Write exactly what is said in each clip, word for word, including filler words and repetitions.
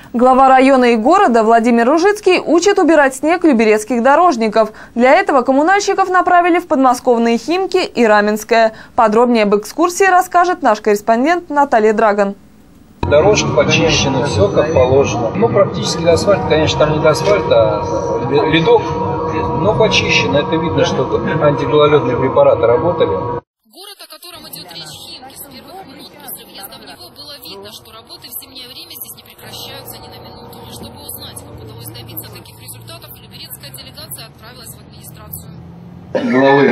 Глава района и города Владимир Ружицкий учит убирать снег люберецких дорожников. Для этого коммунальщиков направили в подмосковные Химки и Раменское. Подробнее об экскурсии расскажет наш корреспондент Наталья Драган. Дорожка почищена, все как положено. Ну, практически до асфальта, конечно, там не до асфальта, а ледок, но почищено. Это видно, что антигололедные препараты работали. Город, о котором идет речь, Химки, с первых минут после въезда в него было видно, что работы в зимнее время здесь не прекращаются ни на минуту. И чтобы узнать, как удалось добиться таких результатов, люберецкая делегация отправилась в администрацию. Главы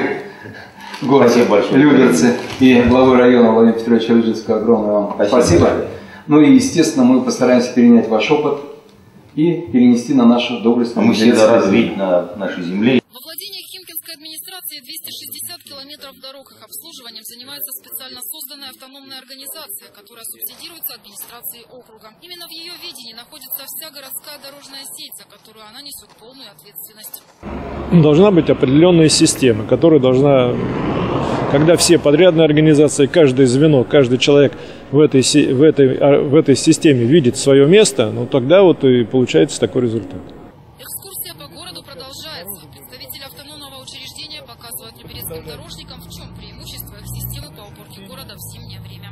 города Люберцы и главы района Владимира Петровича Ружицкого, огромное вам спасибо. спасибо. Ну и, естественно, мы постараемся перенять ваш опыт и перенести на нашу доблестную. Мы всегда рады видеть на нашей земле. Во владениях Химкинской администрации двести шестьдесят километров дорог. Их обслуживанием занимается специально созданная автономная организация, которая субсидируется администрацией округа. Именно в ее ведении находится вся городская дорожная сеть, за которую она несет полную ответственность. Должна быть определенная система, которая должна, когда все подрядные организации, каждое звено, каждый человек в этой, в этой, в этой системе видит свое место, ну тогда вот и получается такой результат. Экскурсия по городу продолжается. Представители автономного учреждения показывают люберецким дорожникам, в чем преимущество их системы по уборке города в зимнее время.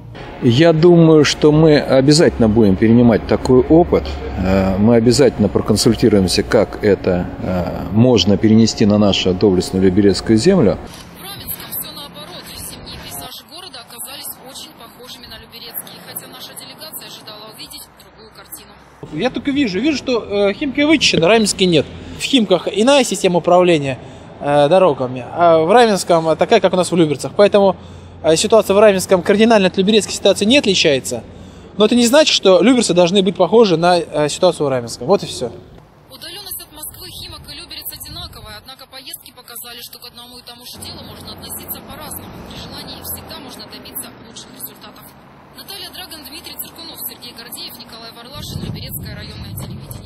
Я думаю, что мы обязательно будем перенимать такой опыт. Мы обязательно проконсультируемся, как это можно перенести на нашу доблестную люберецкую землю. В Раменском все наоборот. Зимние пейзажи города оказались очень похожими на люберецкие, хотя наша делегация ожидала увидеть другую картину. Я только вижу, вижу, что э, Химки вычищены, Раменский нет. В Химках иная система управления э, дорогами, а в Раменском такая, как у нас в Люберцах. Поэтому э, ситуация в Раменском кардинально от люберецкой ситуации не отличается. Но это не значит, что люберцы должны быть похожи на э, ситуацию в Раменском. Вот и все. Удаленность от Москвы, Химок и Люберец одинаковая, однако поездки показали, что к одному и тому же делу можно относиться по-разному. При желании всегда можно добиться лучших результатов. Наталья Драган, Дмитрий Циркунов, Сергей Гордеев, Николай Варлашин, Люберецкое районное телевидение.